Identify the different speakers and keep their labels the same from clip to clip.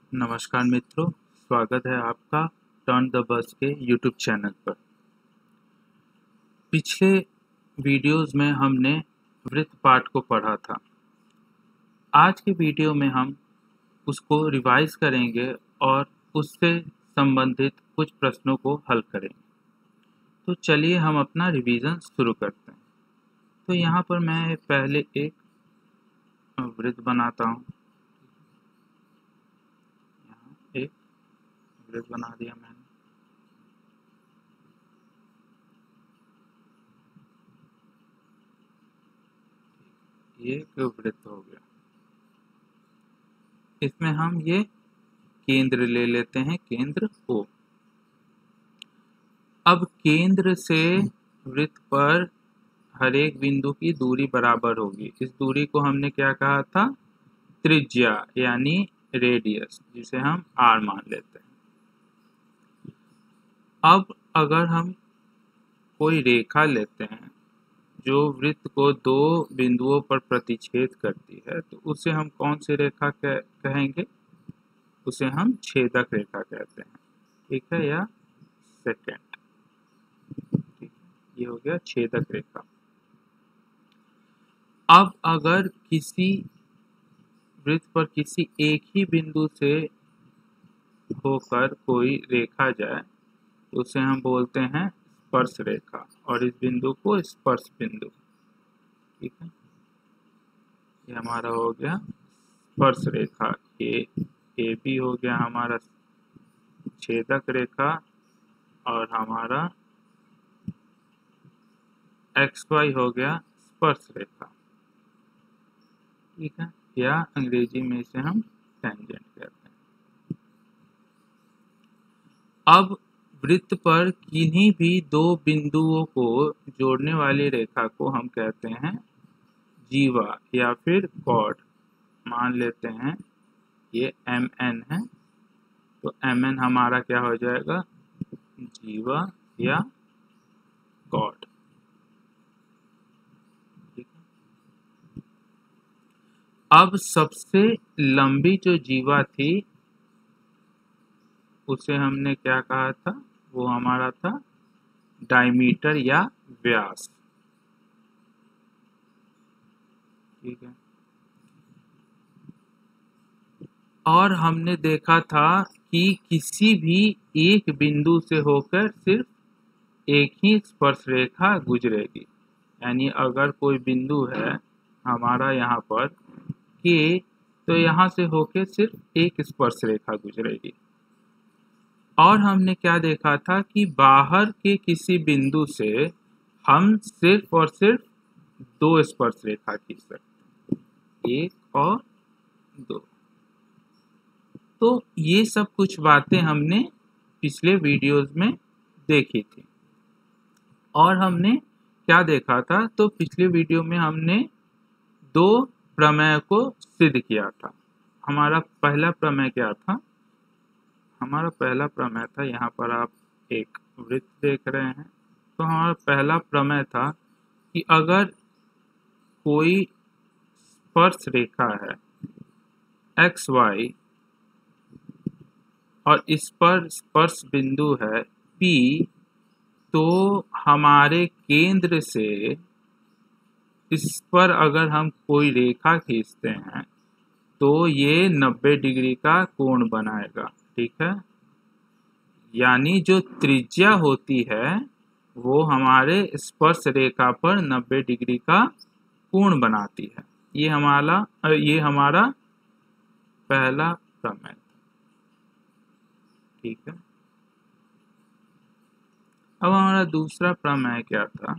Speaker 1: नमस्कार मित्रों, स्वागत है आपका टर्न द बस के यूट्यूब चैनल पर। पिछले वीडियोस में हमने वृत्त पाठ को पढ़ा था। आज के वीडियो में हम उसको रिवाइज करेंगे और उससे संबंधित कुछ प्रश्नों को हल करेंगे। तो चलिए हम अपना रिवीजन शुरू करते हैं। तो यहाँ पर मैं पहले एक वृत्त बनाता हूँ। यहाँ एक वृत्त बना दिया मैंने। ये एक वृत्त हो गया। इसमें हम ये केंद्र ले लेते हैं, केंद्र O। अब केंद्र से वृत्त पर हर एक बिंदु की दूरी बराबर होगी। इस दूरी को हमने क्या कहा था? त्रिज्या यानी रेडियस, जिसे हम r मान लेते हैं। अब अगर हम कोई रेखा लेते हैं जो वृत्त को दो बिंदुओं पर प्रतिच्छेद करती है, तो उसे हम कौन सी रेखा कहेंगे? उसे हम छेदक रेखा कहते हैं। ठीक है, या सेकेंड। ठीक है, ये हो गया छेदक रेखा। अब अगर किसी वृत्त पर किसी एक ही बिंदु से होकर कोई रेखा जाए तो उसे हम बोलते हैं स्पर्श रेखा, और इस बिंदु को स्पर्श बिंदु। ठीक है, ये हमारा हो गया स्पर्श रेखा। ए बी हो गया हमारा छेदक रेखा, और हमारा एक्स वाई हो गया स्पर्श रेखा। ठीक है, या अंग्रेजी में इसे हम टेंजेंट कहते हैं। अब वृत्त पर किन्हीं भी दो बिंदुओं को जोड़ने वाली रेखा को हम कहते हैं जीवा या फिर कॉर्ड। मान लेते हैं ये MN है, तो MN हमारा क्या हो जाएगा? जीवा या कॉर्ड। ठीक है, अब सबसे लंबी जो जीवा थी उसे हमने क्या कहा था? वो हमारा था डायमीटर या व्यास। ठीक है, और हमने देखा था कि किसी भी एक बिंदु से होकर सिर्फ एक ही स्पर्श रेखा गुजरेगी। यानी अगर कोई बिंदु है हमारा यहाँ पर K, तो यहाँ से होकर सिर्फ एक स्पर्श रेखा गुजरेगी। और हमने क्या देखा था कि बाहर के किसी बिंदु से हम सिर्फ और सिर्फ दो स्पर्श रेखा खींच सकते हैं, एक और दो। तो ये सब कुछ बातें हमने पिछले वीडियोस में देखी थी। और हमने क्या देखा था? तो पिछले वीडियो में हमने दो प्रमेय को सिद्ध किया था। हमारा पहला प्रमेय क्या था? हमारा पहला प्रमेय था, यहाँ पर आप एक वृत्त देख रहे हैं, तो हमारा पहला प्रमेय था कि अगर कोई स्पर्श रेखा है एक्स वाई और इस पर स्पर्श बिंदु है P, तो हमारे केंद्र से इस पर अगर हम कोई रेखा खींचते हैं तो ये 90 डिग्री का कोण बनाएगा। ठीक है, यानी जो त्रिज्या होती है वो हमारे स्पर्श रेखा पर 90 डिग्री का कोण बनाती है। ये हमारा पहला प्रमेय। ठीक है, अब हमारा दूसरा प्रमेय क्या था?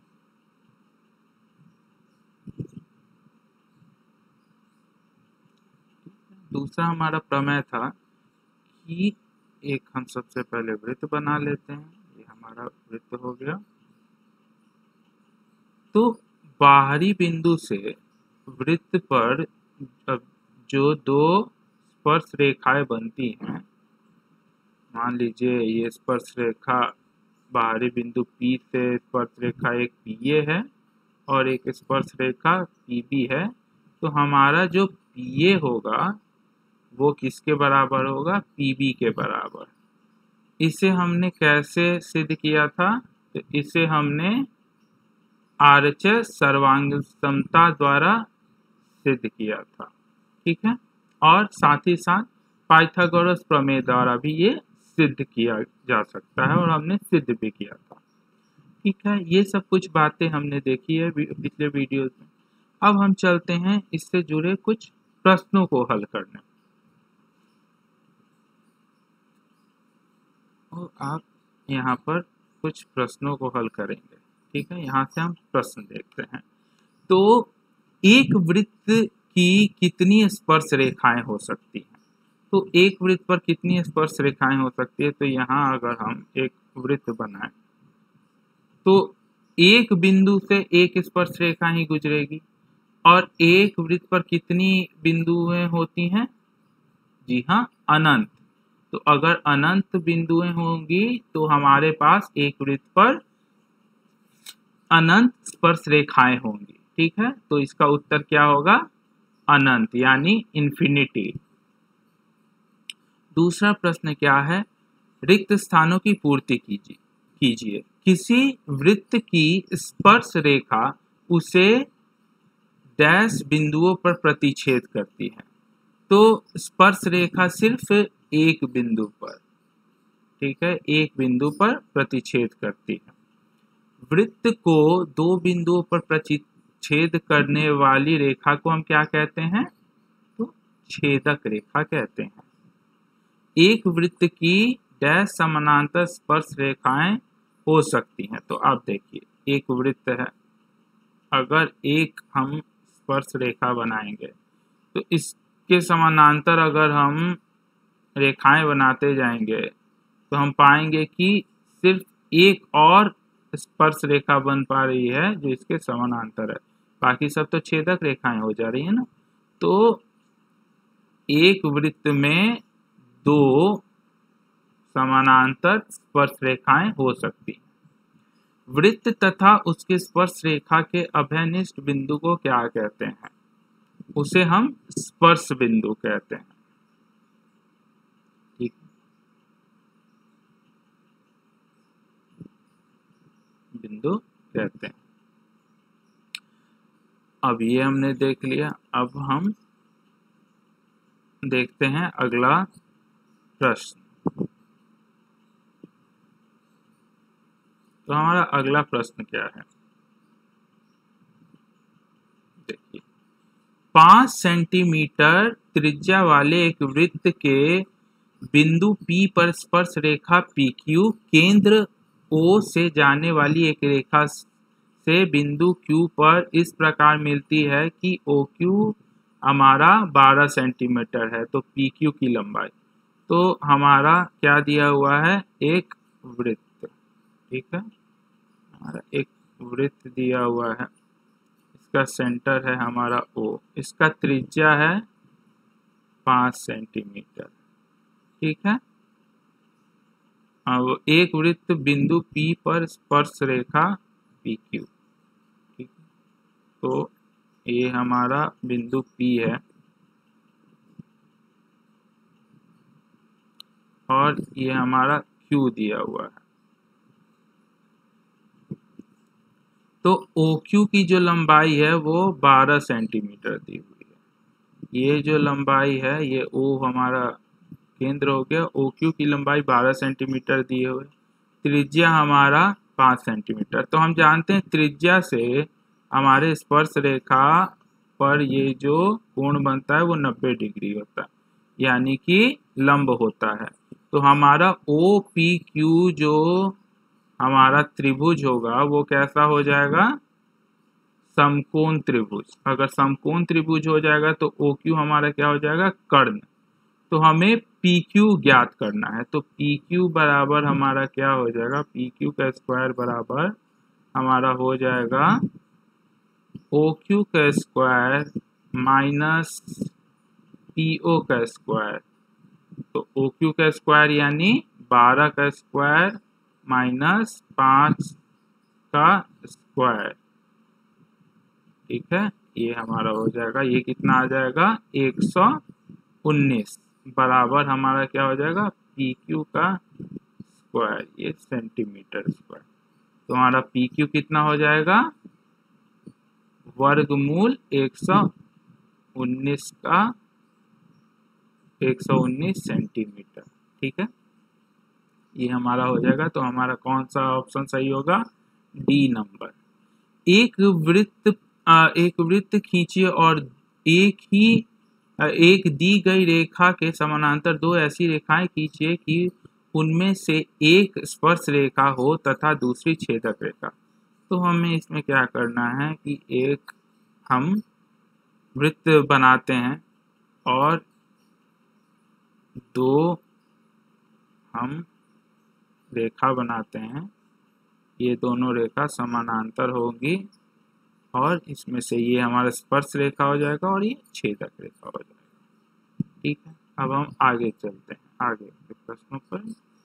Speaker 1: दूसरा हमारा प्रमेय था कि एक हम सबसे पहले वृत्त बना लेते हैं। ये हमारा वृत्त हो गया। तो बाहरी बिंदु से वृत्त पर जो दो स्पर्श रेखाएं बनती हैं, मान लीजिए ये स्पर्श रेखा बाहरी बिंदु P से स्पर्श रेखा एक PA है और एक स्पर्श रेखा PB है, तो हमारा जो PA होगा वो किसके बराबर होगा, PB के बराबर। इसे हमने कैसे सिद्ध किया था, तो इसे हमने RHS सर्वांग समता द्वारा सिद्ध किया था, ठीक है। और साथ ही साथ पाइथागोरस प्रमेय द्वारा भी ये सिद्ध किया जा सकता है और हमने सिद्ध भी किया था, ठीक है। ये सब कुछ बातें हमने देखी है पिछले वीडियोस में। अब हम चलते हैं इससे जुड़े कुछ प्रश्नों को हल करने। और आप यहाँ पर कुछ प्रश्नों को हल करेंगे, ठीक है। यहाँ से हम प्रश्न देखते हैं। तो एक वृत्त की कितनी स्पर्श रेखाएं हो सकती हैं, तो एक वृत्त पर कितनी स्पर्श रेखाएं हो सकती है, तो यहाँ अगर हम एक वृत्त बनाएं तो एक बिंदु से एक स्पर्श रेखा ही गुजरेगी। और एक वृत्त पर कितनी बिंदुएं होती हैं, जी हाँ, अनंत। तो अगर अनंत बिंदुएं होंगी तो हमारे पास एक वृत्त पर अनंत स्पर्श रेखाएं होंगी, ठीक है। तो इसका उत्तर क्या होगा, अनंत यानी इन्फिनिटी। दूसरा प्रश्न क्या है, रिक्त स्थानों की पूर्ति कीजिए। किसी वृत्त की स्पर्श रेखा उसे डैश बिंदुओं पर प्रतिच्छेद करती है। तो स्पर्श रेखा सिर्फ एक बिंदु पर, ठीक है, एक बिंदु पर प्रतिच्छेद करती है। वृत्त को दो बिंदुओं पर प्रतिच्छेद करने वाली रेखा को हम क्या कहते हैं, तो छेदक रेखा कहते हैं। एक वृत्त की डैश समानांतर स्पर्श रेखाएं हो सकती हैं। तो आप देखिए एक वृत्त है, अगर एक हम स्पर्श रेखा बनाएंगे तो इसके समानांतर अगर हम रेखाएं बनाते जाएंगे तो हम पाएंगे कि सिर्फ एक और स्पर्श रेखा बन पा रही है जो इसके समानांतर है, बाकी सब तो छेदक रेखाएं हो जा रही है ना। तो एक वृत्त में दो समानांतर स्पर्श रेखाएं हो सकती हैं। वृत्त तथा उसके स्पर्श रेखा के अभयनिष्ठ बिंदु को क्या कहते हैं, उसे हम स्पर्श बिंदु कहते हैं, ठीक। बिंदु कहते हैं। अब ये हमने देख लिया। अब हम देखते हैं अगला प्रश्न। तो हमारा अगला प्रश्न क्या है, देखिए 5 सेंटीमीटर त्रिज्या वाले एक वृत्त के बिंदु P पर स्पर्श रेखा PQ केंद्र O से जाने वाली एक रेखा से बिंदु Q पर इस प्रकार मिलती है कि OQ हमारा 12 सेंटीमीटर है, तो PQ की लंबाई। तो हमारा क्या दिया हुआ है, एक वृत्त, ठीक है, हमारा एक वृत्त दिया हुआ है, इसका सेंटर है हमारा O, इसका त्रिज्या है 5 सेंटीमीटर, ठीक है। अब एक वृत्त बिंदु P पर स्पर्श रेखा PQ, ठीक है। तो ये हमारा बिंदु P है और ये हमारा Q दिया हुआ है। तो OQ की जो लंबाई है वो 12 सेंटीमीटर दी हुई है। ये जो लंबाई है ये O हमारा केंद्र हो गया, OQ की लंबाई 12 सेंटीमीटर दी हुई, त्रिज्या हमारा 5 सेंटीमीटर। तो हम जानते हैं त्रिज्या से हमारे स्पर्श रेखा पर ये जो कोण बनता है वो 90 डिग्री होता है, यानी कि लंब होता है। तो हमारा OPQ जो हमारा त्रिभुज होगा वो कैसा हो जाएगा, समकोण त्रिभुज। अगर समकोण त्रिभुज हो जाएगा तो OQ हमारा क्या हो जाएगा, कर्ण। तो हमें PQ ज्ञात करना है, तो PQ बराबर हमारा क्या हो जाएगा, PQ का स्क्वायर बराबर हमारा हो जाएगा OQ का स्क्वायर माइनस PO का स्क्वायर। तो OQ का स्क्वायर यानी 12 का स्क्वायर माइनस 5 का स्क्वायर, ठीक है। ये हमारा हो जाएगा, ये कितना आ जाएगा, 19 बराबर हमारा क्या हो जाएगा, पी क्यू का स्क्वायर, ये सेंटीमीटर स्क्वायर। तो हमारा पी क्यू कितना हो जाएगा, वर्गमूल 119 का 119 सेंटीमीटर। ठीक है, ये हमारा हो जाएगा। तो हमारा कौन सा ऑप्शन सही होगा, डी नंबर। एक वृत्त खींचिए और एक दी गई रेखा के समानांतर दो ऐसी रेखाएं खींचिए कि उनमें से एक स्पर्श रेखा हो तथा दूसरी छेदक रेखा। तो हमें इसमें क्या करना है कि एक हम वृत्त बनाते हैं और दो हम रेखा बनाते हैं, ये दोनों रेखा समानांतर होगी और इसमें से ये हमारा स्पर्श रेखा हो जाएगा और ये छेदक रेखा हो जाएगा। ठीक है, अब हम आगे चलते हैं आगे के प्रश्नों पर।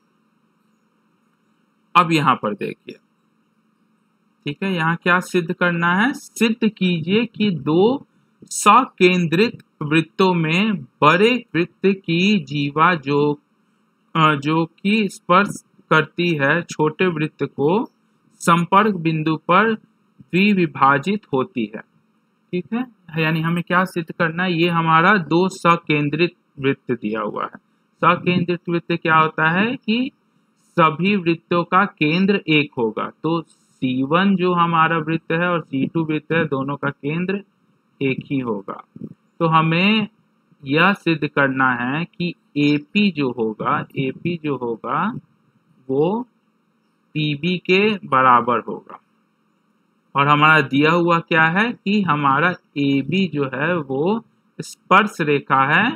Speaker 1: अब यहाँ पर देखिए, ठीक है, यहाँ क्या सिद्ध करना है, सिद्ध कीजिए कि दो सकेंद्रित वृत्तों में बड़े वृत्त की जीवा जो कि स्पर्श करती है छोटे वृत्त को संपर्क बिंदु पर विभाजित होती है। ठीक है, यानी हमें क्या सिद्ध करना है, ये हमारा दो सकेंद्रित वृत्त दिया हुआ है। सकेंद्रित वृत्त क्या होता है कि सभी वृत्तों का केंद्र एक होगा। तो C1 जो हमारा वृत्त है और C2 वृत्त है, दोनों का केंद्र एक ही होगा। तो हमें यह सिद्ध करना है कि AP जो होगा वो PB के बराबर होगा। और हमारा दिया हुआ क्या है कि हमारा AB जो है वो स्पर्श रेखा है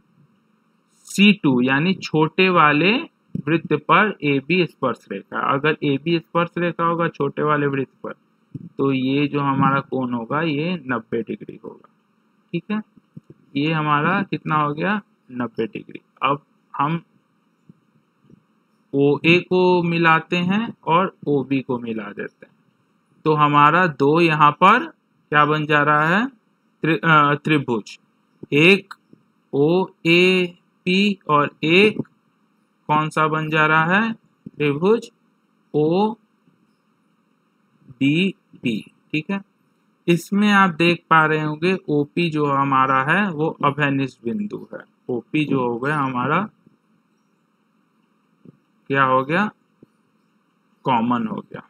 Speaker 1: C2 यानी छोटे वाले वृत्त पर AB स्पर्श रेखा। अगर AB स्पर्श रेखा होगा छोटे वाले वृत्त पर, तो ये जो हमारा कोण होगा ये 90 डिग्री होगा। ठीक है, ये हमारा कितना हो गया, 90 डिग्री। अब हम OA को मिलाते हैं और OB को मिला देते हैं, तो हमारा दो यहाँ पर क्या बन जा रहा है, त्रिभुज। एक OAP और एक कौन सा बन जा रहा है, त्रिभुज ODP। ठीक है, इसमें आप देख पा रहे होंगे OP जो हमारा है वो अभिनिष्ट बिंदु है। OP जो हो गया हमारा क्या हो गया, कॉमन हो गया।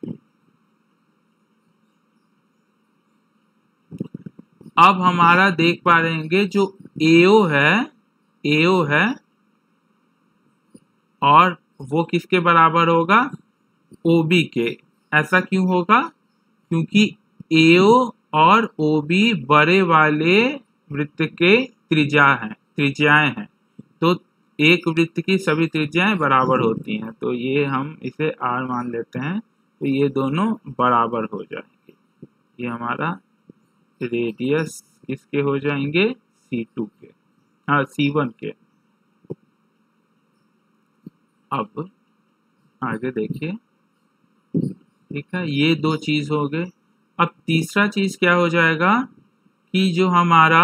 Speaker 1: अब हमारा देख पा रहे होंगे जो AO है और वो किसके बराबर होगा, OB के। ऐसा क्यों होगा, क्योंकि AO और OB बड़े वाले वृत्त के त्रिज्याएं हैं। तो एक वृत्त की सभी त्रिज्याएं बराबर होती हैं, तो ये हम इसे R मान लेते हैं। तो ये दोनों बराबर हो जाएंगे। ये हमारा रेडियस किसके हो जाएंगे, C2 के, C1 के। अब आगे देखिए, ठीक है, ये दो चीज हो गए। अब तीसरा चीज क्या हो जाएगा कि जो हमारा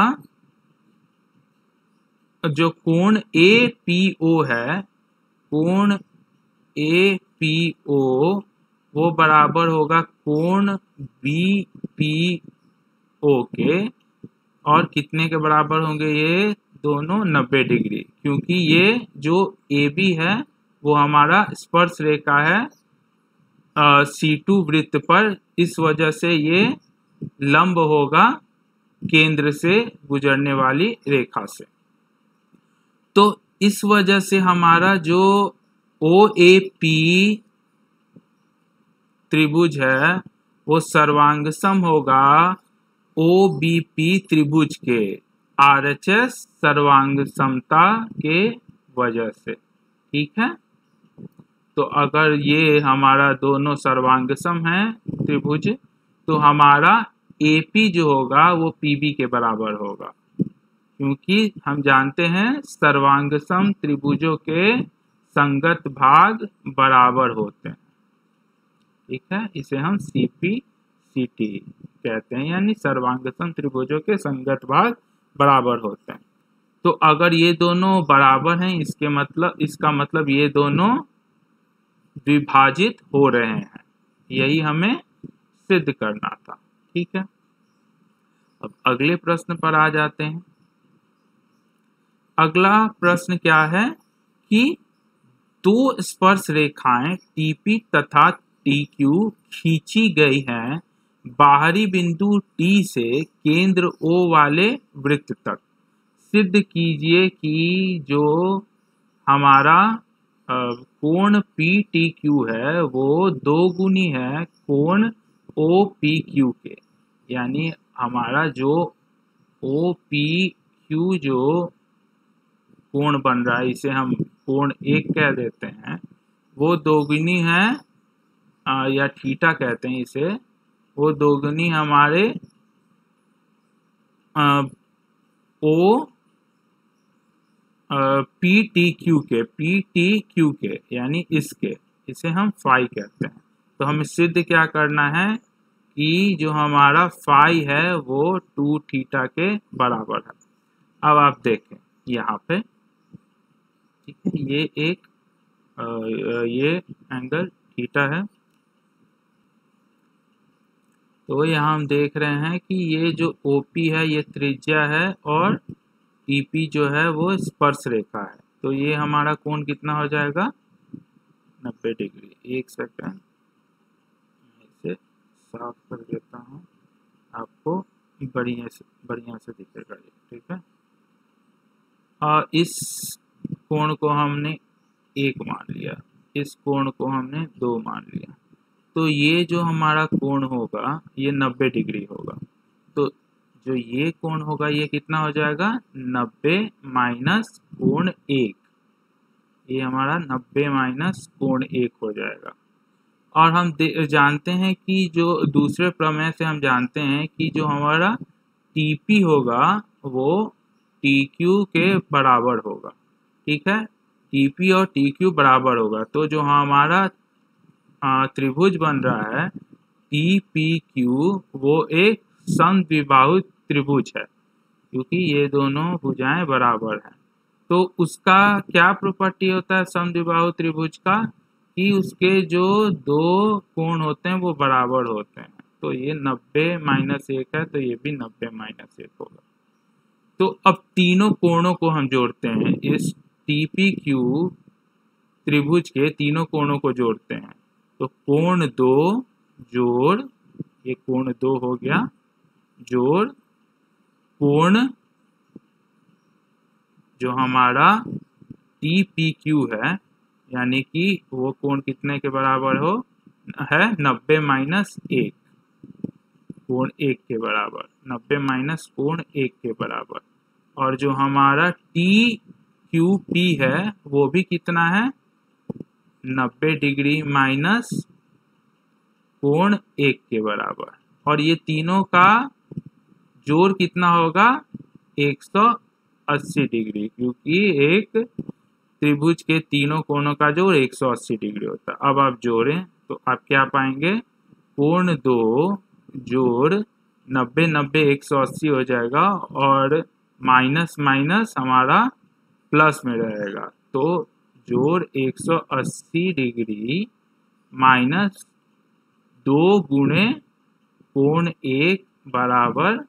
Speaker 1: जो कोण APO है, कोण APO वो बराबर होगा कोण BPO के। और कितने के बराबर होंगे ये दोनों, 90 डिग्री, क्योंकि ये जो AB है वो हमारा स्पर्श रेखा है C2 वृत्त पर, इस वजह से ये लंब होगा केंद्र से गुजरने वाली रेखा से। तो इस वजह से हमारा जो OAP त्रिभुज है वो सर्वांगसम होगा OBP त्रिभुज के, RHS सर्वांग समता के वजह से। ठीक है, तो अगर ये हमारा दोनों सर्वांगसम है त्रिभुज, तो हमारा AP जो होगा वो PB के बराबर होगा, क्योंकि हम जानते हैं सर्वांगसम त्रिभुजों के संगत भाग बराबर होते हैं। ठीक है, इसे हम CPCT कहते हैं, यानी सर्वांगसम त्रिभुजों के संगत भाग बराबर होते हैं। तो अगर ये दोनों बराबर हैं इसका मतलब ये दोनों विभाजित हो रहे हैं, यही हमें सिद्ध करना था। ठीक है, अब अगले प्रश्न पर आ जाते हैं। अगला प्रश्न क्या है कि दो स्पर्श रेखाएं TP तथा TQ खींची गई हैं बाहरी बिंदु T से केंद्र O वाले वृत्त तक। सिद्ध कीजिए कि जो हमारा कोण PTQ है वो दोगुनी है कोण OPQ के, यानी हमारा जो OPQ जो कोण बन रहा है, इसे हम कोण 1 कह देते हैं, वो दोगुनी है या थीटा कहते हैं इसे, वो दोगुनी हमारे ओ PTQ के यानी इसे हम फाई कहते हैं। तो हमें सिद्ध क्या करना है कि जो हमारा फाई है वो 2 थीटा के बराबर है। अब आप देखें यहाँ पे, ठीक है, ये एंगल थीटा है। तो यहाँ हम देख रहे हैं कि ये जो OP है ये त्रिज्या है और TP जो है वो स्पर्श रेखा है। तो ये हमारा कोण कितना हो जाएगा, 90 डिग्री। एक सेकंड इसे साफ कर देता हूँ, आपको बढ़िया से दिखेगा ये। ठीक है, और इस कोण को हमने 1 मान लिया, इस कोण को हमने 2 मान लिया। तो ये जो हमारा कोण होगा ये 90 डिग्री होगा। तो जो ये कोण होगा ये कितना हो जाएगा, 90 माइनस कोण 1। ये हमारा 90 माइनस कोण 1 हो जाएगा। और हम जानते हैं कि जो दूसरे प्रमेय से हम जानते हैं कि जो हमारा TP होगा वो TQ के बराबर होगा। ठीक है, TP और TQ बराबर होगा। तो जो हमारा त्रिभुज बन रहा है TPQ वो एक समद्विबाहु त्रिभुज है, क्योंकि ये दोनों भुजाएं बराबर हैं। तो उसका क्या प्रॉपर्टी होता है समद्विबाहु त्रिभुज का, कि उसके जो दो कोण होते हैं वो बराबर होते हैं। तो ये 90 माइनस 1 है, तो ये भी 90 माइनस 1 होगा। तो अब तीनों कोणों को हम जोड़ते हैं, इस TPQ त्रिभुज के तीनों कोणों को जोड़ते हैं। तो कोण 2 जोड़, ये कोण 2 हो गया, जोड़ कोण जो हमारा TPQ है, यानी कि वो कोण कितने के बराबर है, 90 माइनस 1, कोण 1 के बराबर, 90 माइनस कोण 1 के बराबर। और जो हमारा TQP है वो भी कितना है, 90 डिग्री माइनस कोण 1 के बराबर। और ये तीनों का जोड़ कितना होगा, 180 डिग्री, क्योंकि एक त्रिभुज के तीनों कोणों का जोड़ 180 डिग्री होता है। अब आप जोड़ें तो आप क्या पाएंगे, कोण 2 जोड़ 90 90 180 हो जाएगा, और माइनस माइनस हमारा प्लस में रहेगा। तो जोड़ 180 डिग्री माइनस 2 गुणे कोण 1 बराबर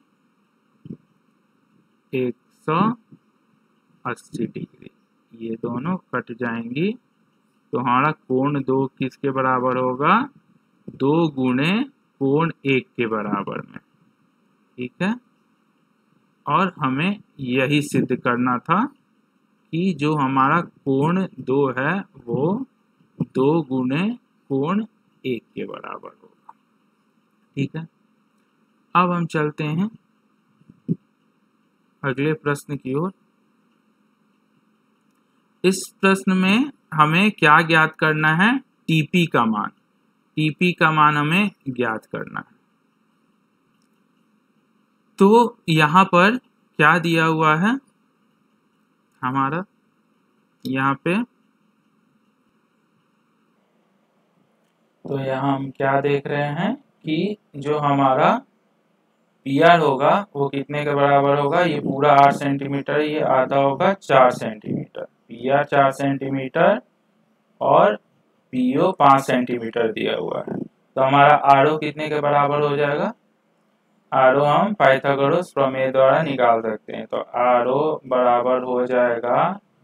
Speaker 1: 180 डिग्री। ये दोनों कट जाएंगी, तो हमारा कोण 2 किसके बराबर होगा, 2 गुणे कोण 1 के बराबर में। ठीक है, और हमें यही सिद्ध करना था कि जो हमारा कोण 2 है वो 2 गुणे कोण 1 के बराबर होगा। ठीक है, अब हम चलते हैं अगले प्रश्न की ओर। इस प्रश्न में हमें क्या ज्ञात करना है, TP का मान। TP का मान हमें ज्ञात करना है। तो यहाँ पर क्या दिया हुआ है हमारा, यहाँ पे तो यहाँ हम क्या देख रहे हैं कि जो हमारा पी आर होगा वो कितने के बराबर होगा, ये पूरा 8 सेंटीमीटर, ये आधा होगा 4 सेंटीमीटर। पी आर 4 सेंटीमीटर और पी ओ 5 सेंटीमीटर दिया हुआ है। तो हमारा आर ओ कितने के बराबर हो जाएगा, आर ओ हम पाइथागोरस प्रमेय द्वारा निकाल सकते हैं। तो आर ओ बराबर हो जाएगा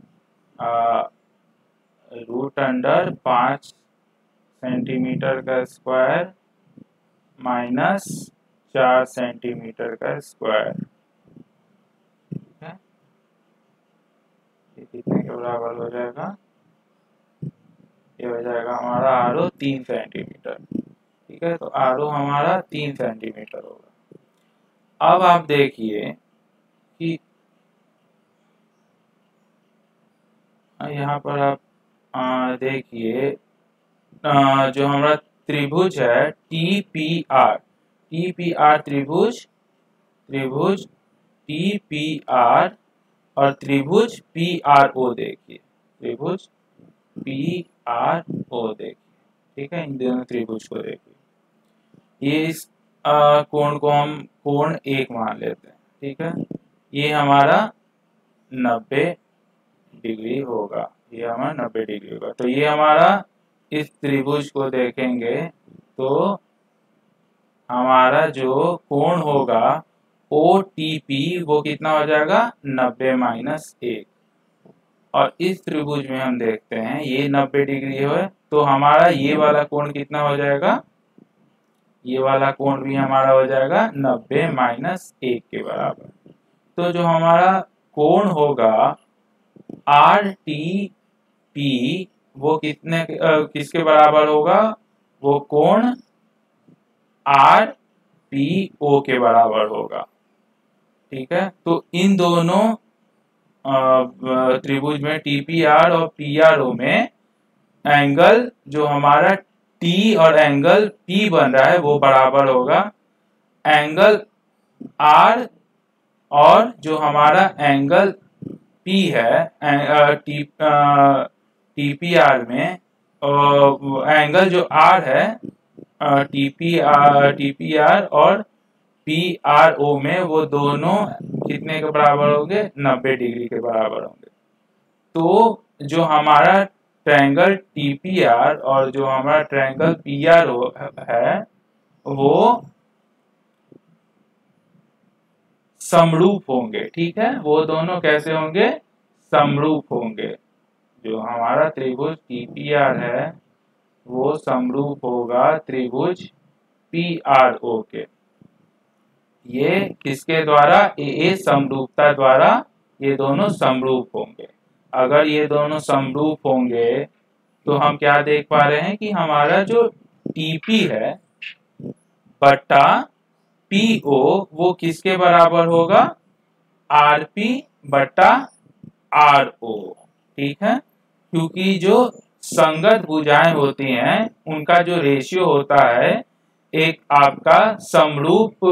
Speaker 1: रूट अंडर 5 सेंटीमीटर का स्क्वायर माइनस 4 सेंटीमीटर का स्क्वायर। ठीक है, ये कितने के बराबर हो जाएगा, ये हो जाएगा हमारा आर ओ 3 सेंटीमीटर। ठीक है, तो आर ओ हमारा 3 सेंटीमीटर होगा। अब आप देखिए कि यहाँ पर आप देखिए जो हमारा त्रिभुज है टी पी आर त्रिभुज टी पी आर और त्रिभुज पी आर ओ, देखिए त्रिभुज पी आर ओ देखिए। ठीक है, इन दोनों त्रिभुज को देखिए, ये इस कोण को हम कोण 1 मान लेते हैं। ठीक है, ये हमारा 90 डिग्री होगा, ये हमारा 90 डिग्री होगा। तो ये हमारा इस त्रिभुज को देखेंगे तो हमारा जो कोण होगा ओ टी पी वो कितना हो जाएगा, 90 माइनस 1। और इस त्रिभुज में हम देखते हैं ये 90 डिग्री है, तो हमारा ये वाला कोण कितना हो जाएगा, ये वाला कोण भी हमारा हो जाएगा 90 माइनस 1 के बराबर। तो जो हमारा कोण होगा आर टी पी वो किसके बराबर होगा, वो कोण आर पी ओ के बराबर होगा। ठीक है, तो इन दोनों त्रिभुज में टी पी आर और पी आर ओ में एंगल जो हमारा टी और एंगल पी बन रहा है वो बराबर होगा एंगल आर और जो हमारा एंगल पी है टी पी आर में एंगल जो आर है टी पी आर और पी आर ओ में वो दोनों कितने के बराबर होंगे, 90 डिग्री के बराबर होंगे। तो जो हमारा ट्रायंगल टी पी आर और जो हमारा ट्रायंगल पी आर ओ है वो समरूप होंगे। ठीक है, वो दोनों कैसे होंगे, समरूप होंगे। जो हमारा त्रिभुज टी पी आर है वो समरूप होगा त्रिभुज पी आर ओ के। ये किसके द्वारा, ए समरूपता द्वारा ये दोनों समरूप होंगे। अगर ये दोनों समरूप होंगे तो हम क्या देख पा रहे हैं कि हमारा जो टीपी है बटा पीओ वो किसके बराबर होगा, आरपी बटा आर ओ। ठीक है, क्योंकि जो संगत भुजाएं होती हैं उनका जो रेशियो होता है एक आपका समरूप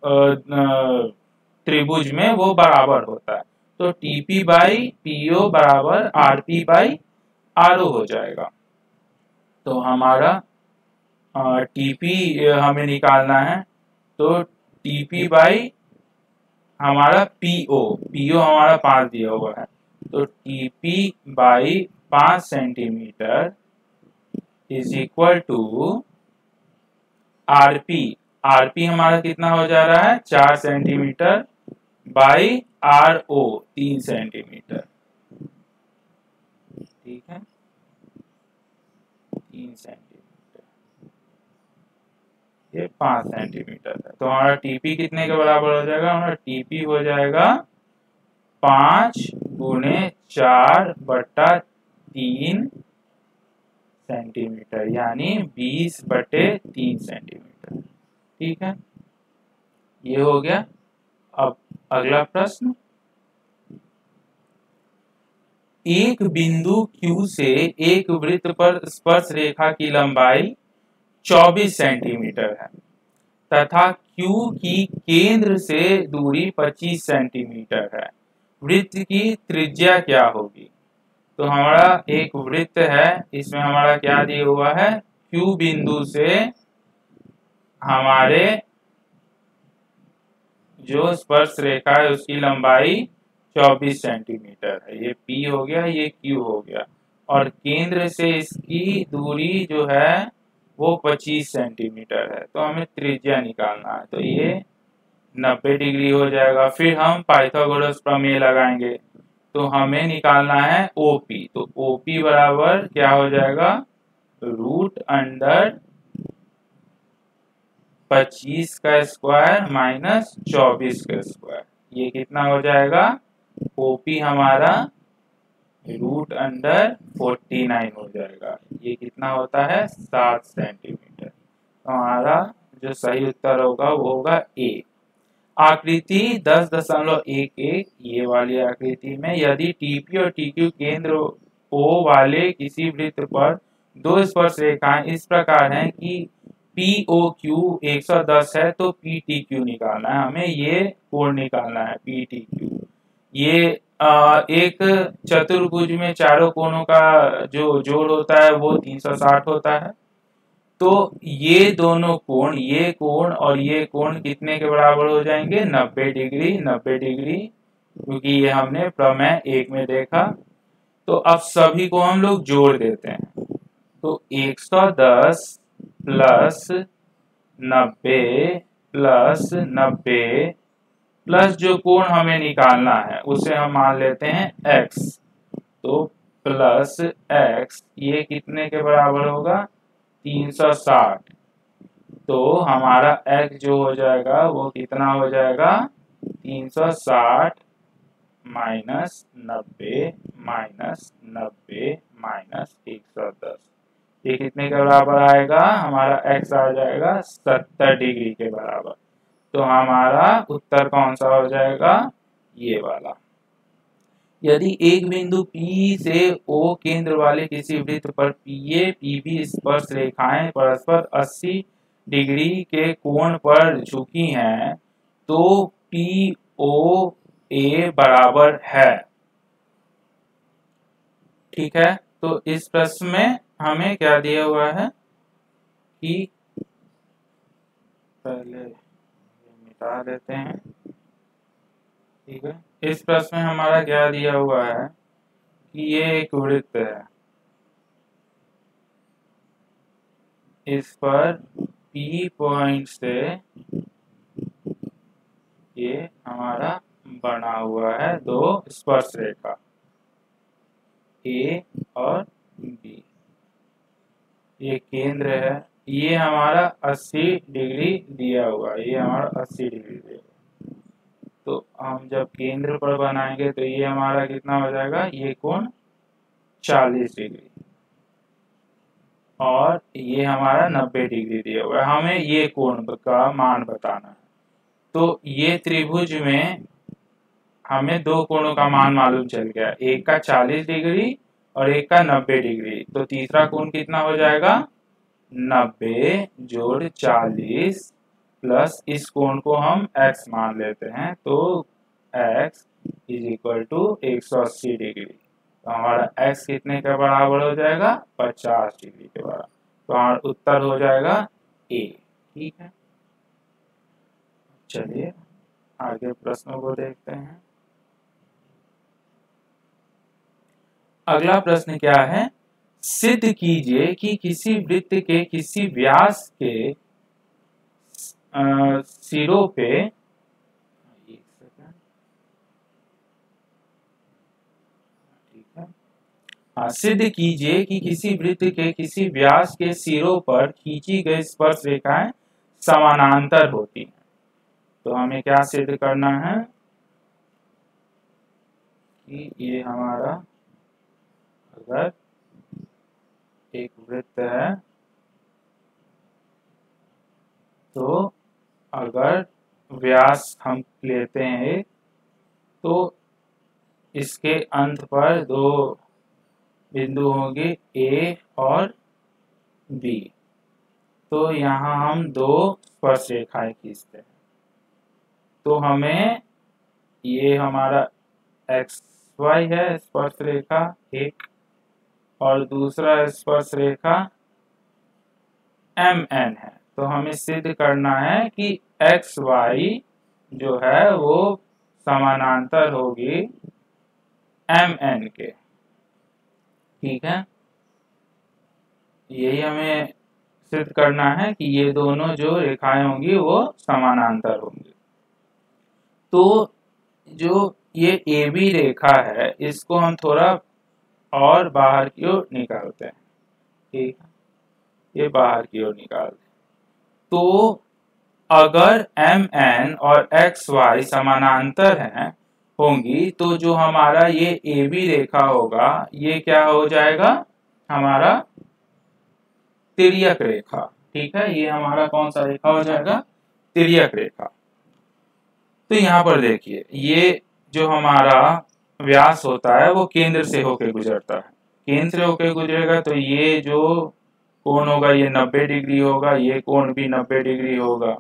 Speaker 1: त्रिभुज में वो बराबर होता है। तो टीपी बाई पीओ बराबर आरपी बाई आर ओ हो जाएगा। तो हमारा टीपी हमें निकालना है, तो टीपी बाई हमारा पीओ हमारा 5 दिया हुआ है, तो TP by 5 centimetre is equal to RP हमारा कितना हो जा रहा है, 4 centimetre by R O 3 centimetre. ठीक है, 3 सेंटीमीटर, ये 5 सेंटीमीटर है। तो हमारा टीपी कितने के बराबर हो जाएगा, हमारा टीपी हो जाएगा 5 गुणे 4 बटा 3 सेंटीमीटर, यानी 20 बटे 3 सेंटीमीटर। ठीक है, ये हो गया। अब अगला प्रश्न, एक बिंदु Q से एक वृत्त पर स्पर्श रेखा की लंबाई 24 सेंटीमीटर है तथा Q की केंद्र से दूरी 25 सेंटीमीटर है। वृत्त की त्रिज्या क्या होगी। तो हमारा एक वृत्त है, इसमें हमारा क्या दिया हुआ है, Q बिंदु से हमारे जो स्पर्श रेखा है उसकी लंबाई 24 सेंटीमीटर है। ये P हो गया, ये Q हो गया, और केंद्र से इसकी दूरी जो है वो 25 सेंटीमीटर है। तो हमें त्रिज्या निकालना है, तो ये 90 डिग्री हो जाएगा। फिर हम पाइथागोरस प्रमेय लगाएंगे, तो हमें निकालना है OP। तो OP बराबर क्या हो जाएगा, रूट अंडर 25 का स्क्वायर माइनस 24 का स्क्वायर। ये कितना हो जाएगा, OP हमारा रूट अंडर 49 हो जाएगा। ये कितना होता है, 7 सेंटीमीटर। तो हमारा जो सही उत्तर होगा वो होगा ए। आकृति 10.11 ये वाली आकृति में यदि TP और TQ केंद्र O वाले किसी वृत्त पर दो स्पर्श रेखाएं इस प्रकार हैं कि POQ 110 है, तो PTQ निकालना है। हमें ये कोण निकालना है PTQ। ये एक चतुर्भुज में चारों कोणों का जो जोड़ होता है वो 360 होता है। तो ये दोनों कोण, ये कोण और ये कोण कितने के बराबर हो जाएंगे, 90 डिग्री। 90 डिग्री, क्योंकि ये हमने प्रमेय 1 में देखा। तो अब सभी को हम लोग जोड़ देते हैं, तो 110 प्लस 90 प्लस 90 प्लस जो कोण हमें निकालना है उसे हम मान लेते हैं x। तो प्लस x ये कितने के बराबर होगा, 360। तो हमारा x जो हो जाएगा वो कितना हो जाएगा, 360 माइनस 90 माइनस 90 माइनस 110। ये कितने के बराबर आएगा, हमारा x आ जाएगा 70 डिग्री के बराबर। तो हमारा उत्तर कौन सा हो जाएगा, ये वाला। यदि एक बिंदु P से O केंद्र वाले किसी वृत्त पर PA PB स्पर्श रेखाएं परस्पर 80 डिग्री के कोण पर झुकी हैं, तो POA बराबर है। ठीक है, तो इस प्रश्न में हमें क्या दिया हुआ है कि पहले मिटा देते हैं। ठीक है, इस प्रश्न में हमारा क्या दिया हुआ है कि ये एक वृत्त है, इस पर P पॉइंट से ये हमारा बना हुआ है दो स्पर्श रेखा A और B। ये केंद्र है, ये हमारा 80 डिग्री दिया हुआ है, ये हमारा 80 डिग्री दिया हुआ। तो हम जब केंद्र पर बनाएंगे तो ये हमारा कितना हो जाएगा, ये कोण 40 डिग्री, और ये हमारा 90 डिग्री दिया हुआ है। हमें ये कोण का मान बताना है। तो ये त्रिभुज में हमें दो कोणों का मान मालूम चल गया, एक का 40 डिग्री और एक का 90 डिग्री। तो तीसरा कोण कितना हो जाएगा, 90 जोड़ 40 प्लस इस कोण को हम x मान लेते हैं, तो x is equal to 180 degree. तो हमारा x कितने के बराबर हो जाएगा, 50 डिग्री के बराबर। तो हमारा उत्तर हो जाएगा A। ठीक है, चलिए आगे प्रश्नों को देखते हैं। अगला प्रश्न क्या है, सिद्ध कीजिए कि किसी वृत्त के किसी व्यास के सिरों पे, एक सेकंड, ठीक है, हाँ, सिद्ध कीजिए कि किसी वृत्त के किसी व्यास के सिरों पर खींची गई स्पर्श रेखाएं समानांतर होती हैं। तो हमें क्या सिद्ध करना है कि ये हमारा अगर एक वृत्त है, तो अगर व्यास हम लेते हैं तो इसके अंत पर दो बिंदु होंगे A और B। तो यहाँ हम दो स्पर्श रेखाएं खींचते हैं, तो हमें ये हमारा XY है स्पर्श रेखा एक, और दूसरा स्पर्श रेखा MN है। तो हमें सिद्ध करना है कि XY जो है वो समानांतर होगी MN के। ठीक है, यही हमें सिद्ध करना है कि ये दोनों जो रेखाएं होंगी वो समानांतर होंगी। तो जो ये AB रेखा है इसको हम थोड़ा और बाहर की ओर निकालते हैं। ठीक है, ये बाहर की ओर निकालते हैं। तो अगर MN और XY समानांतर हैं होंगी तो जो हमारा ये AB रेखा होगा ये क्या हो जाएगा, हमारा तिर्यक रेखा। ठीक है, ये हमारा कौन सा रेखा हो जाएगा, तिर्यक रेखा। तो यहाँ पर देखिए ये जो हमारा व्यास होता है वो केंद्र से होकर गुजरता है। केंद्र से होकर गुजरेगा तो ये जो कोण होगा ये 90 डिग्री होगा, ये कोण भी 90 डिग्री होगा,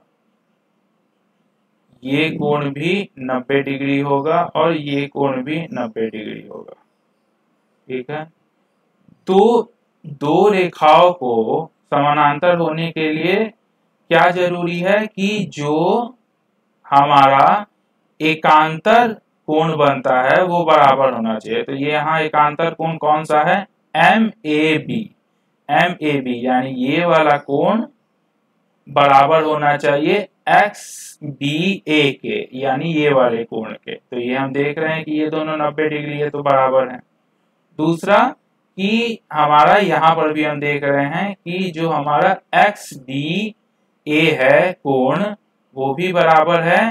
Speaker 1: ये कोण भी 90 डिग्री होगा और ये कोण भी 90 डिग्री होगा। ठीक है, तो दो रेखाओं को समानांतर होने के लिए क्या जरूरी है कि जो हमारा एकांतर कोण बनता है वो बराबर होना चाहिए। तो ये यहाँ एकांतर कोण कौन सा है, MAB। MAB यानी ये वाला कोण बराबर होना चाहिए XBA के, यानी ये वाले कोण के। तो ये हम देख रहे हैं कि ये दोनों 90 डिग्री है तो बराबर है। दूसरा कि हमारा यहाँ पर भी हम देख रहे हैं कि जो हमारा XDA है कोण वो भी बराबर है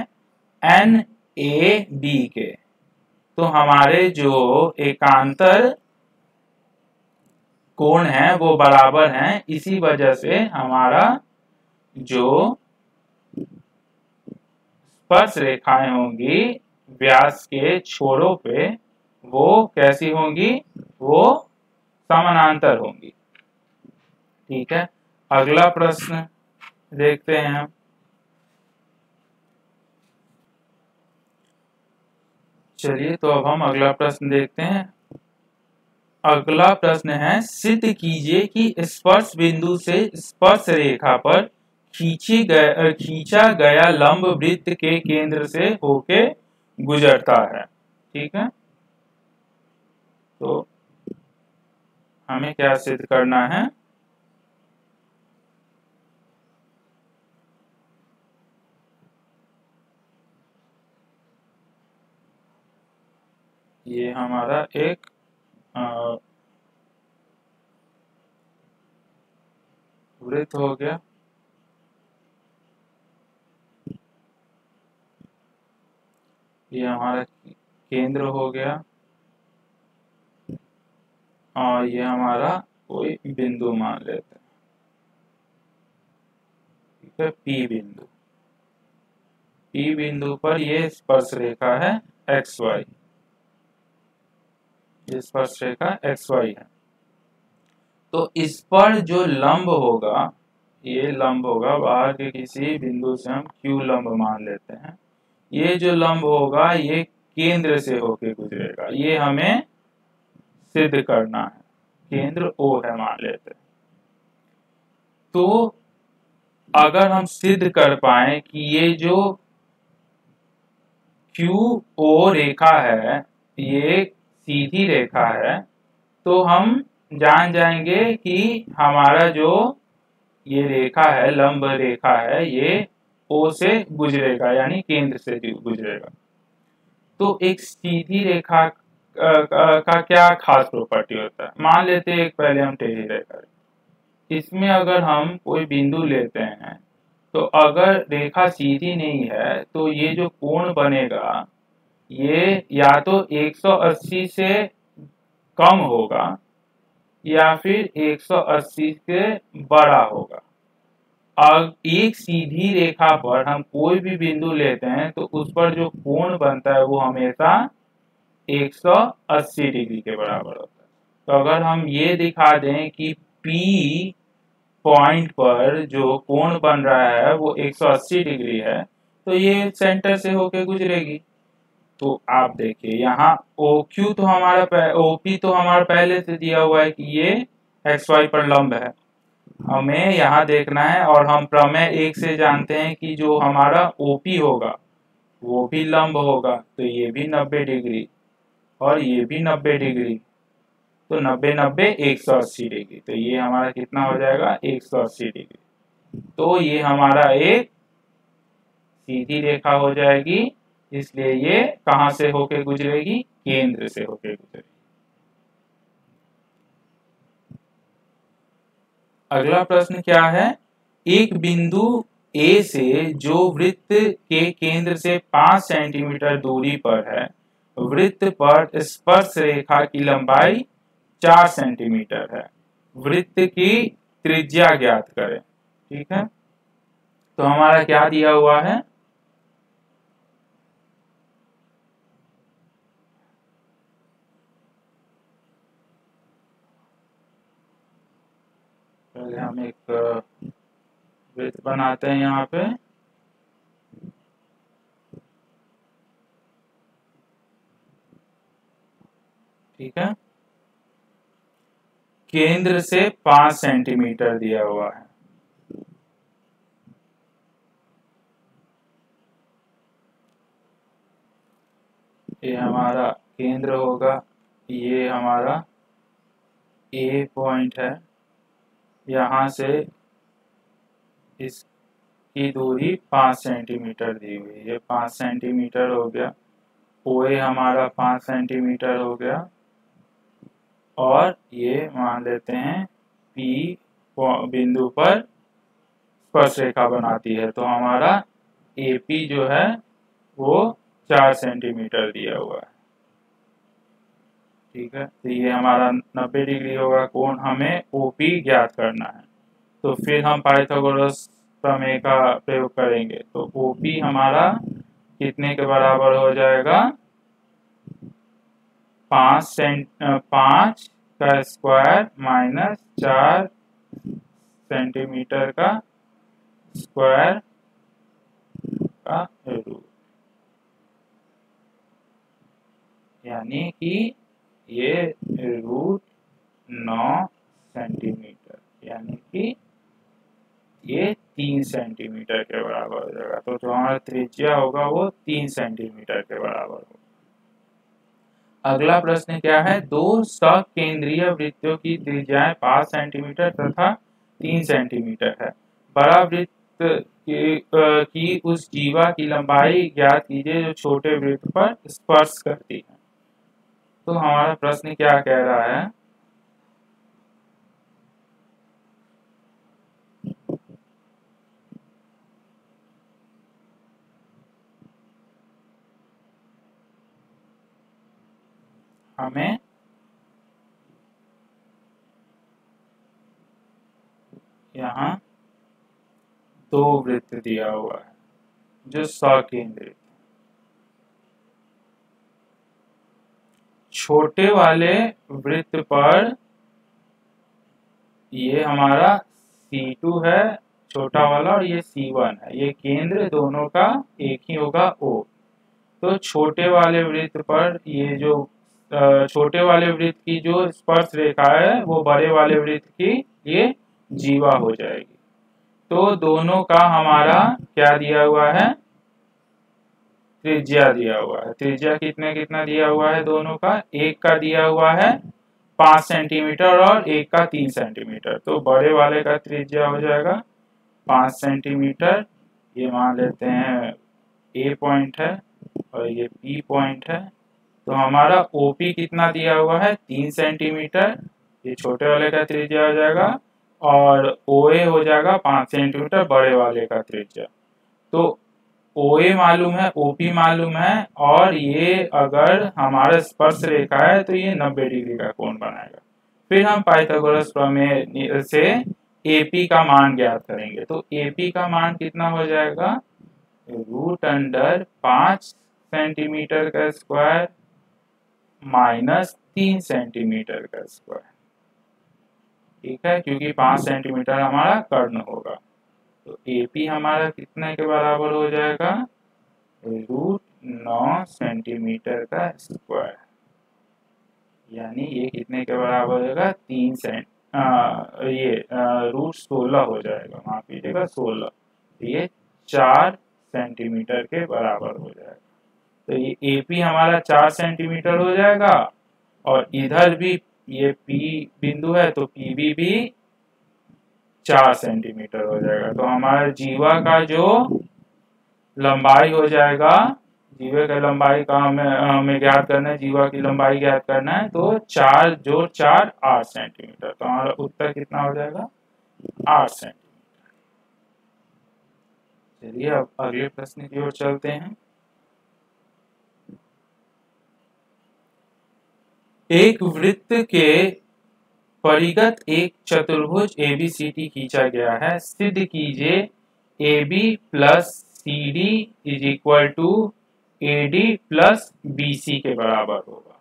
Speaker 1: NAB के। तो हमारे जो एकांतर कोण है वो बराबर हैं, इसी वजह से हमारा जो स्पर्श रेखाएं होंगी व्यास के छोरों पे वो कैसी होंगी, वो समानांतर होंगी। ठीक है, अगला प्रश्न देखते हैं हम। चलिए तो अब हम अगला प्रश्न देखते हैं। अगला प्रश्न है, सिद्ध कीजिए कि स्पर्श बिंदु से स्पर्श रेखा पर खींचा गया लंब वृत्त के केंद्र से होके गुजरता है। ठीक है, तो हमें क्या सिद्ध करना है, ये हमारा एक वृत्त हो गया। ये हमारा केंद्र हो गया और ये हमारा कोई बिंदु मान लेते हैं। ठीक है, P बिंदु। P बिंदु पर ये स्पर्श रेखा है XY, ये स्पर्श रेखा XY है। तो इस पर जो लंब होगा, ये लंब होगा, बाहर के किसी बिंदु से हम Q लंब मान लेते हैं। ये जो लंब होगा ये केंद्र से होके गुजरेगा, ये हमें सिद्ध करना है। केंद्र O है मान लेते हैं। तो अगर हम सिद्ध कर पाए कि ये जो QO रेखा है ये सीधी रेखा है, तो हम जान जाएंगे कि हमारा जो ये रेखा है, लंब रेखा है, ये O से गुजरेगा यानी केंद्र से गुजरेगा। तो एक सीधी रेखा का क्या खास प्रॉपर्टी होता है, मान लेते हैं एक पहले हम टेढ़ी रेखा, इसमें अगर हम कोई बिंदु लेते हैं तो अगर रेखा सीधी नहीं है तो ये जो कोण बनेगा ये या तो 180 से कम होगा या फिर 180 से बड़ा होगा। अब एक सीधी रेखा पर हम कोई भी बिंदु लेते हैं तो उस पर जो कोण बनता है वो हमेशा 180 डिग्री के बराबर होता है। तो अगर हम ये दिखा दें कि P पॉइंट पर जो कोण बन रहा है वो 180 डिग्री है तो ये सेंटर से होके गुजरेगी। तो आप देखिए यहाँ OQ तो हमारा OP तो हमारा पहले से दिया हुआ है कि ये XY पर लंब है, हमें यहाँ देखना है। और हम प्रमेय 1 से जानते हैं कि जो हमारा OP होगा वो भी लंब होगा, तो ये भी 90 डिग्री और ये भी 90 डिग्री, तो 90 90 180 डिग्री, तो ये हमारा कितना हो जाएगा 180 डिग्री। तो ये हमारा एक सीधी रेखा हो जाएगी, इसलिए ये कहां से होके गुजरेगी, केंद्र से होके गुजरेगी। अगला प्रश्न क्या है, एक बिंदु ए से जो वृत्त के केंद्र से 5 सेंटीमीटर दूरी पर है, वृत्त पर स्पर्श रेखा की लंबाई 4 सेंटीमीटर है, वृत्त की त्रिज्या ज्ञात करें। ठीक है, तो हमारा क्या दिया हुआ है, पहले हम एक वृत्त बनाते हैं यहाँ पे। ठीक है, केंद्र से 5 सेंटीमीटर दिया हुआ है। ये हमारा केंद्र होगा, ये हमारा ए पॉइंट है, यहाँ से इसकी दूरी 5 सेंटीमीटर दी हुई है, ये 5 सेंटीमीटर हो गया। ओए हमारा 5 सेंटीमीटर हो गया, और ये मान लेते हैं पी बिंदु पर स्पर्श रेखा बनाती है, तो हमारा एपी जो है वो 4 सेंटीमीटर दिया हुआ है। ठीक है, तो ये हमारा 90 डिग्री होगा कोण, हमें ओपी ज्ञात करना है। तो फिर हम पाइथागोरस प्रमेय का प्रयोग करेंगे, तो ओपी हमारा कितने के बराबर हो जाएगा, 5 का स्क्वायर माइनस 4 सेंटीमीटर का स्क्वायर का रूट, यानी कि ये रूट 9 सेंटीमीटर, यानी कि ये 3 सेंटीमीटर के बराबर हो जाएगा। तो जो हमारा त्रिज्या होगा वो 3 सेंटीमीटर के बराबर होगा। अगला प्रश्न क्या है, दो सकेंद्रीय वृत्तों की त्रिज्याएं 5 सेंटीमीटर तथा 3 सेंटीमीटर है, बड़ा वृत्त की उस जीवा की लंबाई ज्ञात कीजिए जो छोटे वृत्त पर स्पर्श करती है। तो हमारा प्रश्न क्या कह रहा है, हमें यहाँ दो वृत्त दिया हुआ है जो सकेंद्रित, छोटे वाले वृत्त पर ये हमारा C2 है छोटा वाला, और ये C1 है, ये केंद्र दोनों का एक ही होगा O। तो छोटे वाले वृत्त पर ये जो छोटे वाले वृत्त की जो स्पर्श रेखा है वो बड़े वाले वृत्त की ये जीवा हो जाएगी। तो दोनों का हमारा क्या दिया हुआ है, त्रिज्या दिया हुआ है। त्रिज्या कितना कितना दिया हुआ है दोनों का, एक का दिया हुआ है 5 सेंटीमीटर और एक का 3 सेंटीमीटर। तो बड़े वाले का त्रिज्या हो जाएगा 5 सेंटीमीटर, ये मान लेते हैं ए पॉइंट है और ये पी पॉइंट है। तो हमारा ओपी कितना दिया हुआ है 3 सेंटीमीटर, ये छोटे वाले का त्रिज्या हो जाएगा, और ओए हो जाएगा 5 सेंटीमीटर बड़े वाले का त्रिज्या। तो ओए मालूम है, ओपी मालूम है, और ये अगर हमारा स्पर्श रेखा है तो ये 90 डिग्री का कोण बनाएगा। फिर हम पाइथागोरस प्रमेय से एपी का मान ज्ञात करेंगे। तो एपी का मान कितना हो जाएगा, रूट अंडर 5 सेंटीमीटर का स्क्वायर माइनस 3 सेंटीमीटर का स्क्वायर। ठीक है, क्योंकि 5 सेंटीमीटर हमारा कर्ण होगा। तो एपी हमारा कितने के बराबर हो जाएगा, रूट 9 सेंटीमीटर का स्क्वायर, यानी ये कितने के बराबर होगा 3 सेंट ये रूट 16 हो जाएगा, माफ कीजिएगा 16, ये 4 सेंटीमीटर के बराबर हो जाएगा। तो ये AP हमारा 4 सेंटीमीटर हो जाएगा और इधर भी ये P बिंदु है तो PB भी 4 सेंटीमीटर हो जाएगा। तो हमारा जीवा का जो लंबाई हो जाएगा, जीवा की लंबाई का हमें ज्ञात करना है, जीवा की लंबाई ज्ञात करना है, तो 4 जोड़ 4 8 सेंटीमीटर। तो हमारा उत्तर कितना हो जाएगा? 8 सेंटीमीटर। चलिए अब अगले प्रश्न की ओर चलते हैं। एक वृत्त के परिगत एक चतुर्भुज ABCD खींचा गया है। सिद्ध कीजिए AB plus CD is equal to AD plus BC के बराबर होगा।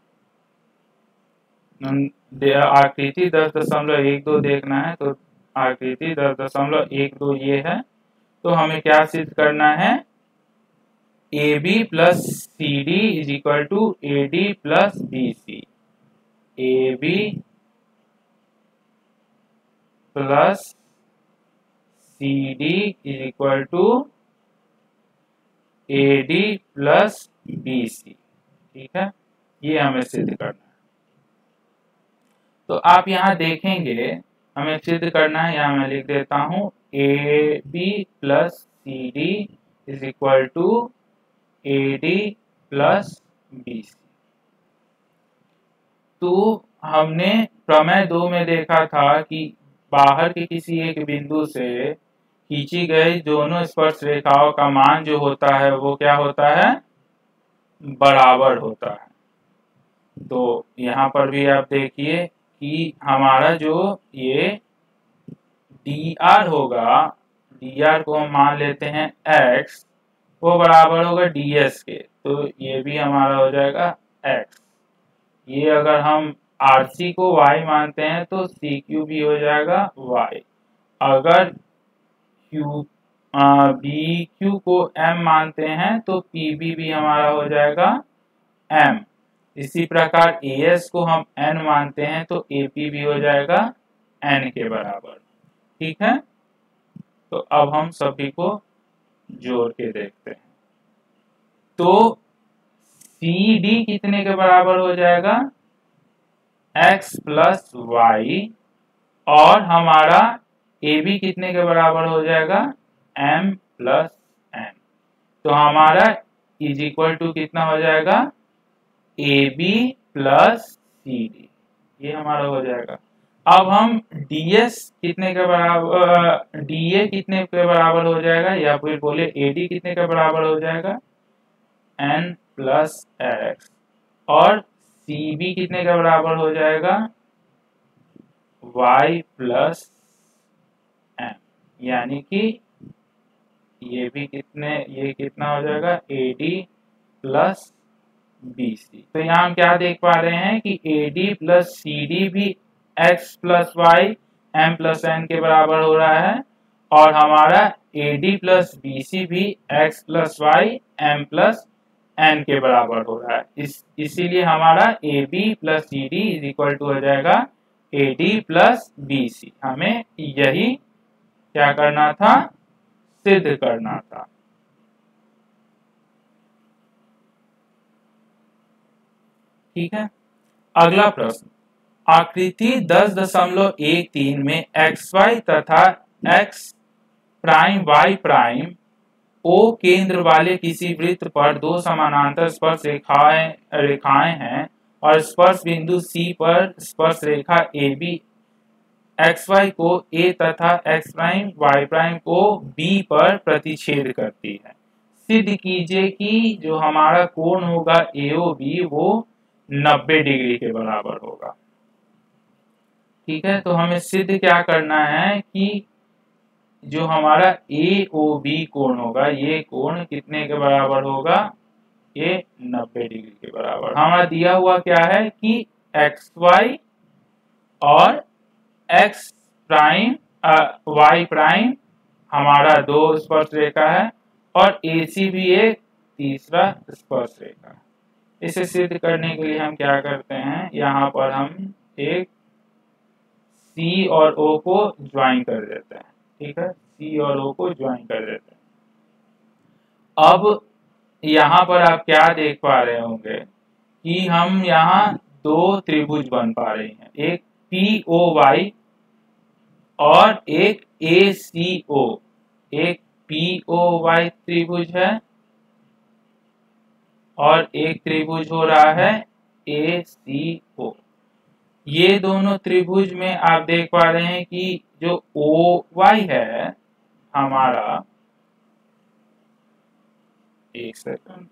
Speaker 1: आकृति 10.12 देखना है, तो आकृति 10.12 ये है। तो हमें क्या सिद्ध करना है? AB plus CD is equal to AD plus BC। AB plus CD is equal to AD plus BC। ठीक है, ये हमें सिद्ध करना है। तो आप यहाँ देखेंगे हमें सिद्ध करना है, यहाँ मैं लिख देता हूँ AB plus CD is equal to AD plus BC। तो हमने प्रमेय 2 में देखा था कि बाहर के किसी एक बिंदु से खींची गई दोनों स्पर्श रेखाओं का मान जो होता है वो क्या होता है? बराबर होता है। तो यहाँ पर भी आप देखिए कि हमारा जो ये dr होगा, dr को हम मान लेते हैं x, वो बराबर होगा ds के। तो ये भी हमारा हो जाएगा x। ये अगर हम RC को y मानते हैं तो CQ भी हो जाएगा y। अगर BQ को M मानते हैं तो PB भी हमारा हो जाएगा M। इसी प्रकार AS को हम N मानते हैं तो AP भी हो जाएगा N के बराबर। ठीक है, तो अब हम सभी को जोड़ के देखते हैं। तो CD कितने के बराबर हो जाएगा? x plus y। और हमारा AB कितने के बराबर हो जाएगा? M plus N। तो हमारा इज इक्वल टू कितना हो जाएगा? AB प्लस CD, ये हमारा हो जाएगा। अब हम DS कितने के बराबर, DA कितने के बराबर हो जाएगा, या फिर बोले AD कितने के बराबर हो जाएगा? N plus x। और CB कितने के बराबर हो जाएगा? y plus m। यानी कि ये भी ये कितना हो जाएगा? AD plus BC। तो यहाँ हम क्या देख पा रहे हैं कि AD प्लस CD भी x plus y m plus n के बराबर हो रहा है, और हमारा AD प्लस BC भी x plus y m plus n के बराबर हो रहा है। इसीलिए हमारा AB plus CD is equal to हो जाएगा AD प्लस BC। हमें यही क्या करना था? सिद्ध करना था। ठीक है, अगला प्रश्न। आकृति 10.13 में XY तथा X prime Y prime O केंद्र वाले किसी वृत्त पर दो समानांतर स्पर्श रेखाएं हैं और स्पर्श बिंदु C पर स्पर्श रेखा AB XY को A तथा X प्राइम Y प्राइम को B पर प्रतिच्छेद करती है। सिद्ध कीजिए कि जो हमारा कोण होगा AOB वो 90 डिग्री के बराबर होगा। ठीक है, तो हमें सिद्ध क्या करना है कि जो हमारा AOB कोण होगा, ये कोण कितने के बराबर होगा? ये 90 डिग्री के बराबर। हमारा दिया हुआ क्या है कि XY और X प्राइम Y प्राइम हमारा दो स्पर्श रेखा है और AC भी एक तीसरा स्पर्श रेखा है। इसे सिद्ध करने के लिए हम क्या करते हैं, यहाँ पर हम एक C और O को ज्वाइन कर देते हैं। ठीक है, C और O को ज्वाइन कर देते हैं। अब यहाँ पर आप क्या देख पा रहे होंगे कि हम यहाँ दो त्रिभुज बन पा रहे हैं, एक POY और एक ACO। एक POY त्रिभुज है और एक त्रिभुज हो रहा है ACO। ये दोनों त्रिभुज में आप देख पा रहे हैं कि जो OY है हमारा, एक सेकंड,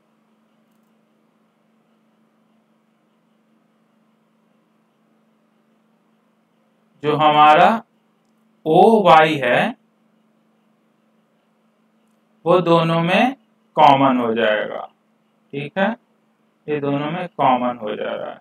Speaker 1: जो हमारा OY है वो दोनों में कॉमन हो जाएगा। ठीक है, ये दोनों में कॉमन हो जा रहा है।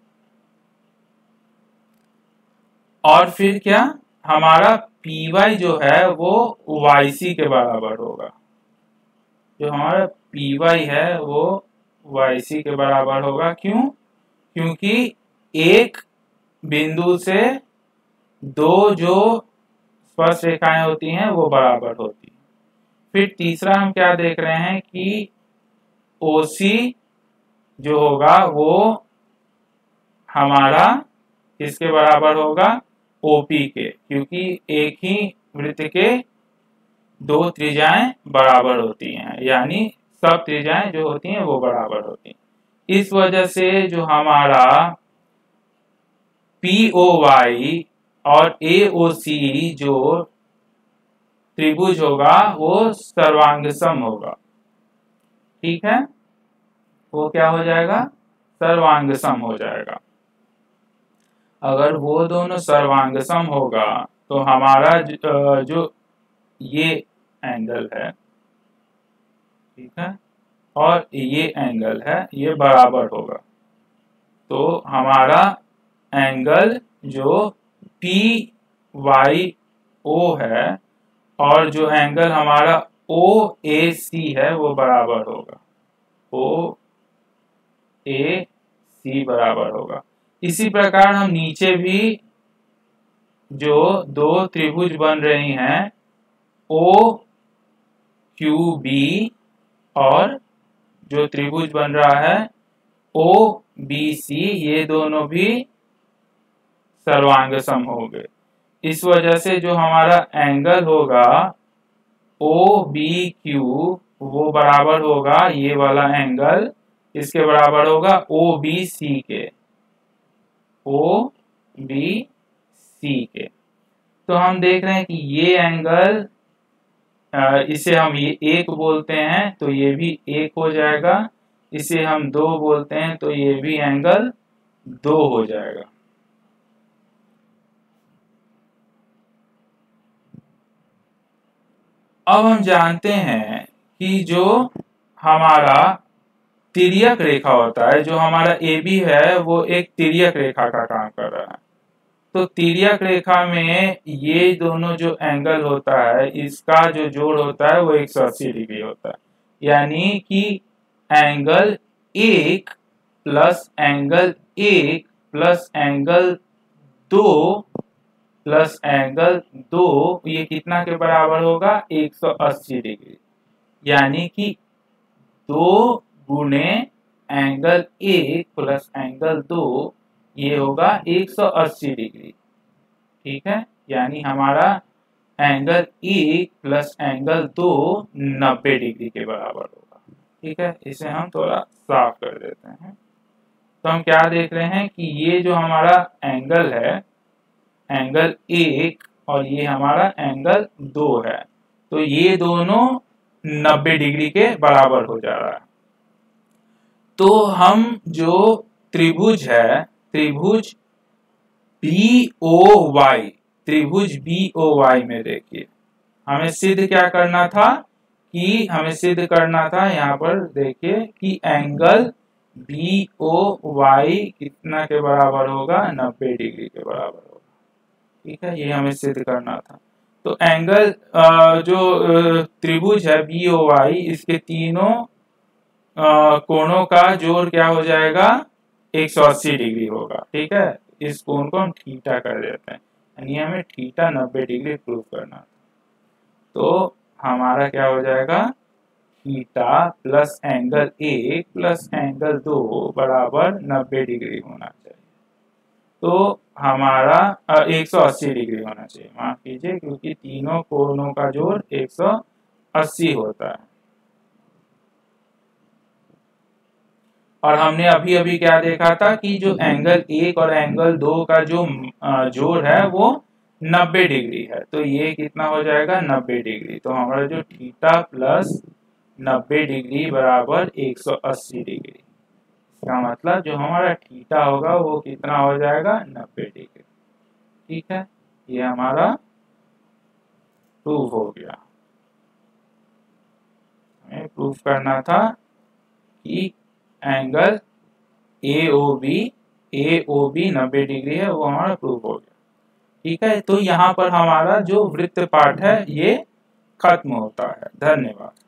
Speaker 1: और फिर क्या, हमारा PY जो है वो YC के बराबर होगा। जो हमारा PY है वो YC के बराबर होगा। क्यों? क्योंकि एक बिंदु से दो जो स्पर्श रेखाएं होती हैं वो बराबर होती हैं। फिर तीसरा हम क्या देख रहे हैं कि OC जो होगा वो हमारा किसके बराबर होगा? OP के, क्योंकि एक ही वृत्त के दो त्रिज्याएं बराबर होती हैं, यानी सब त्रिज्याएं जो होती हैं वो बराबर होती हैं। इस वजह से जो हमारा POY और AOC जो त्रिभुज होगा वो सर्वांगसम होगा। ठीक है, वो क्या हो जाएगा? सर्वांगसम हो जाएगा। अगर वो दोनों सर्वांगसम होगा तो हमारा जो ये एंगल है, ठीक है, और ये एंगल है, ये बराबर होगा। तो हमारा एंगल जो PYO है और जो एंगल हमारा OAC है वो बराबर होगा। OAC बराबर होगा। इसी प्रकार हम नीचे भी जो दो त्रिभुज बन रही हैं OQB और जो त्रिभुज बन रहा है OBC, ये दोनों भी सर्वांगसम होंगे। इस वजह से जो हमारा एंगल होगा OBQ वो बराबर होगा, ये वाला एंगल इसके बराबर होगा OBC के, OBC के। तो हम देख रहे हैं कि ये एंगल, इसे हम ये एक बोलते हैं तो ये भी एक हो जाएगा, इसे हम दो बोलते हैं तो ये भी एंगल दो हो जाएगा। अब हम जानते हैं कि जो हमारा तिर्यक रेखा होता है, जो हमारा AB है वो एक तिर्यक रेखा का काम कर रहा है। तो तिर्यक रेखा में ये दोनों जो एंगल होता है इसका जो जोड़ होता है वो 180 डिग्री होता है। यानी कि angle 1 plus angle 1 plus angle 2 plus angle 2, ये कितना के बराबर होगा? 180 डिग्री। यानी कि 2 गुणे एंगल 1 प्लस एंगल 2, ये होगा 180 डिग्री। ठीक है, यानी हमारा एंगल 1 प्लस एंगल 2 90 डिग्री के बराबर होगा। ठीक है, इसे हम थोड़ा साफ कर देते हैं। तो हम क्या देख रहे हैं कि ये जो हमारा एंगल है, एंगल 1 और ये हमारा एंगल 2 है, तो ये दोनों 90 डिग्री के बराबर हो जा रहा है। तो हम जो त्रिभुज है, त्रिभुज BOY, त्रिभुज BOY में देखिए हमें सिद्ध क्या करना था कि हमें सिद्ध करना था, यहाँ पर देखिए कि एंगल BOY कितना के बराबर होगा? 90 डिग्री के बराबर होगा। ठीक है, ये हमें सिद्ध करना था। तो एंगल जो त्रिभुज है BOY, इसके तीनों कोणों का जोड़ क्या हो जाएगा? 180 डिग्री होगा। ठीक है, इस कोण को हम थीटा कर देते हैं, यानी हमें थीटा 90 डिग्री प्रूव करना था। तो हमारा क्या हो जाएगा? Theta plus angle 1 plus angle 2 बराबर 90 डिग्री होना चाहिए। तो हमारा 180 डिग्री होना चाहिए, माफ कीजिए, क्योंकि तीनों कोणों का जोड़ 180 होता है। और हमने अभी अभी क्या देखा था कि जो एंगल 1 और एंगल 2 का जो जोड़ है वो 90 डिग्री है। तो ये कितना हो जाएगा, 90 डिग्री। तो हमारा जो थीटा प्लस 90 डिग्री बराबर 180 डिग्री। इसका मतलब जो हमारा थीटा होगा वो कितना हो जाएगा, 90 डिग्री। ठीक है, ये हमारा प्रूफ हो गया। हमें प्रूफ करना था कि एंगल AOB 90 डिग्री है, वो हमारा प्रूफ हो गया। ठीक है, तो यहाँ पर हमारा जो वृत्त पाठ है ये खत्म होता है। धन्यवाद।